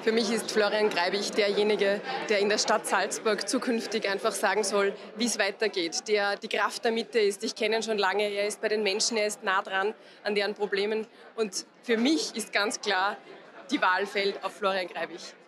Für mich ist Florian Greibich derjenige, der in der Stadt Salzburg zukünftig einfach sagen soll, wie es weitergeht, der die Kraft der Mitte ist. Ich kenne ihn schon lange, er ist bei den Menschen, er ist nah dran an deren Problemen. Und für mich ist ganz klar, die Wahl fällt auf Florian Greibich.